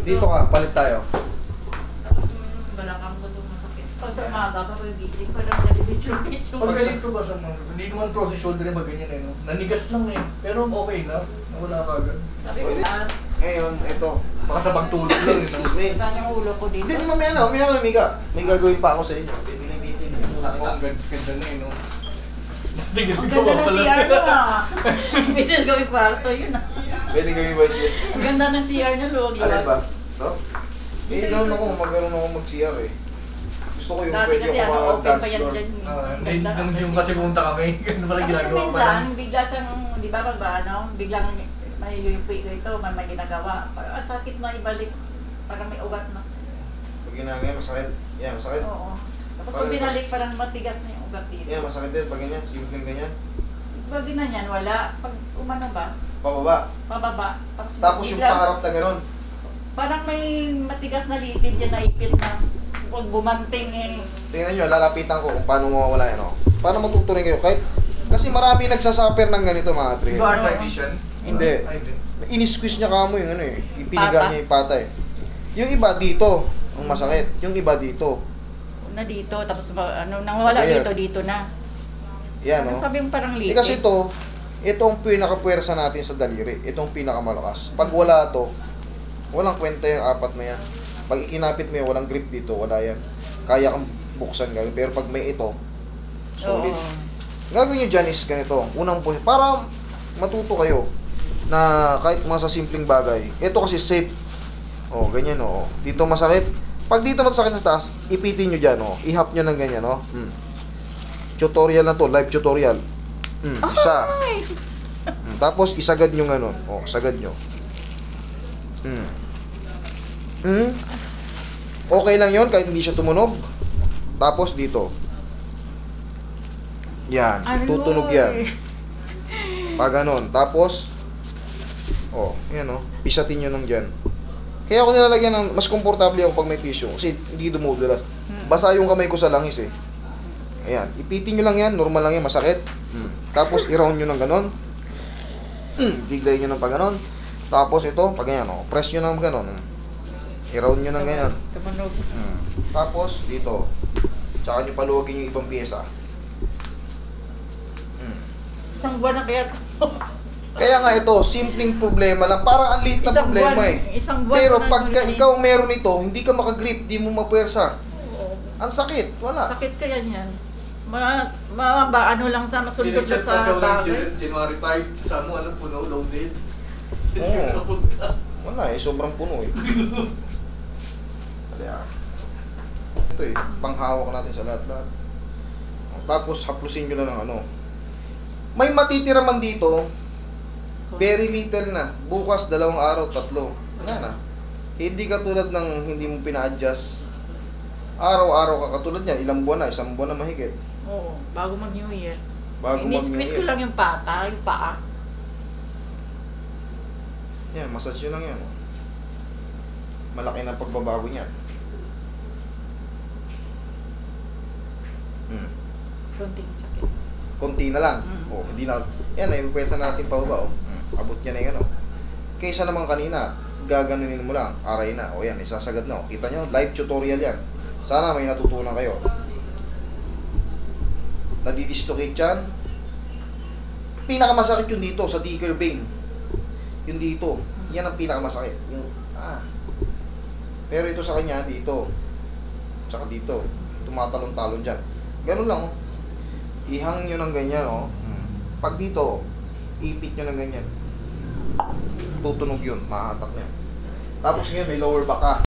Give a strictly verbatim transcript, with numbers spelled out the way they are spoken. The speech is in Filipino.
Dito ka, palit tayo. Tapos yung balakang ko itong masakit. Pag sa umaga, kapag gising, parang nalibis-rubit yung... Pag ganito ba sa mga, hindi naman cross shoulder yung ganyan eh, no? Nanigas lang eh. Pero okay na, wala ka agad. Sabi ko, ah, Ngayon, ito. Baka sa pagtulog lang eh, no? Excuse me. saan yung ulo ko dito? Hindi, hindi mamaya na. Mamaya ka na, Mika. May gagawin pa ako sa inyo. Binibitin mo muna Oo, kita. ang ganda, ganda na eh, no? Ang ganda ng C R mo ah. Pwede na gawing kwarto yun ah. Pwede kami ba siya? Ang ganda ng C R niya, Lord. Alin ba? Ito? Eh, ganoon ako. Magkaroon ako mag-C R eh. Gusto ko yung Dati pwede kasi ako ano, open mag-dance pa yan floor. dyan. Ah, hindi, Ganda, nung ang gym kasi- kasi pumunta kami, ganun pala Tapos ginagawa pa minsan, namin. bigla sang, di ba pag ba, ano, biglang may yuyupi ko ito, may may ginagawa. Parang ang sakit na ibalik. Parang may ugat na. Pag ginagaya, masakit. Yan, masakit. Oo. Tapos Parang- pag binalik, parang matigas na yung ugat dito. Yan, masakit din. Pag ganyan, simpleng ganyan. Pag ginanyan, wala. Pag umano ba, Pababa. pababa. Tapos, Tapos yung biglang- pangarap na gano'n. Parang may matigas na litid dyan na ipit na. Pag bumanting eh. Tingnan nyo, lalapitan ko kung paano mawawala yan. Oh. Para matutunan kayo. Kahit, kasi marami nagsasuffer ng ganito mga tre. Ito arthritis yan? Hindi. Ay, hindi. Ini-squeeze niya kamo yung ano eh. Ipiniga Pata. niya yung pata eh. Yung iba dito, ang masakit. Yung iba dito. Una dito, tapos ba- ano, nangwala Ayan. dito, dito na. Yan Ano oh. sabi mo parang Eh litid? kasi ito, ito ang pinaka-puwersa natin sa daliri. Ito ang pinakamalakas. Pag wala to, walang kwenta yung apat na yan. Pag ikinapit mo yan, walang grip dito, wala yan. Kaya kang buksan gawin. Pero pag may ito, solid. Oo. Gagawin nyo dyan is ganito. Unang po, para matuto kayo na kahit mga sa simpleng bagay. Ito kasi safe. O, ganyan o. Dito masakit. Pag dito masakit sa taas, ipitin nyo dyan o. Ihap nyo ng ganyan o. Hmm. Tutorial na to, live tutorial. Hmm, isa. Ay! Hmm, tapos isagad nyo ganun. O, sagad nyo. Hmm. Hmm. Okay lang yon kahit hindi siya tumunog. Tapos dito. Yan, Ano tutunog eh? yan. Pag ganon. Tapos, oh, yan oh, pisatin nyo nang dyan. Kaya ako nilalagyan ng, mas komportable ako pag may tissue. Kasi hindi dumudulas. Basa yung kamay ko sa langis eh. Ayan, ipitin nyo lang yan, normal lang yan, masakit. Hmm. Tapos, i-round nyo ng ganon. Hmm. Biglayin nyo ng pag ganon. Tapos ito, pag ganyan oh, press nyo ng ganon. I-round nyo ng ganyan. Tumunog. Hmm. Tapos, dito. Tsaka nyo paluwagin yung ibang pyesa. Hmm. Isang buwan na kaya ito. Kaya nga ito, simpleng problema lang. Parang ang liit na Isang problema buwan, eh. isang buwan Pero ko na pagka nung- ikaw meron nito, hindi ka makagrip, di mo mapwersa. Oo. Ang sakit, wala. Sakit kaya niyan. Ma, ma, ba, ano lang sa masundot lang Pinag-chat pa siya sa ng bagay. Jan- January five, sa mo, ano, puno, loaded. Hindi Oo. ka napunta. Wala eh, sobrang puno eh. Kaya, ito eh, panghawak natin sa lahat-lahat. Tapos, haplusin nyo na ng ano. May matitira man dito, very little na. Bukas, dalawang araw, tatlo. Wala na. Hindi katulad ng hindi mo pina-adjust. Araw-araw ka katulad yan. Ilang buwan na, isang buwan na mahigit. Oo, bago mag New Year. Bago mag Ini-squeeze ko lang yung pata, yung paa. Yan, massage yun lang yan. Malaki na pagbabago niyan. Hmm. Konting sakit. Konti na lang. Mm. O, hindi na. Yan, ay pwesa na natin pababa. O. Hmm. Abot niya na yung ano. Kaysa naman kanina, gaganunin mo lang. Aray na. O yan, isasagad na. O. Kita nyo, live tutorial yan. Sana may natutunan kayo. Nadidislocate yan. Pinakamasakit yung dito, sa Dicker vein. Yung dito. Yan ang pinakamasakit. Yung, ah. Pero ito sa kanya, dito. Tsaka dito. Tumatalon-talon dyan. Ganun lang, oh. Ihang nyo ng ganyan, oh. Hmm. Pag dito, ipit nyo ng ganyan. Tutunog yun, mahatak nyo. Tapos ngayon, may lower back ka.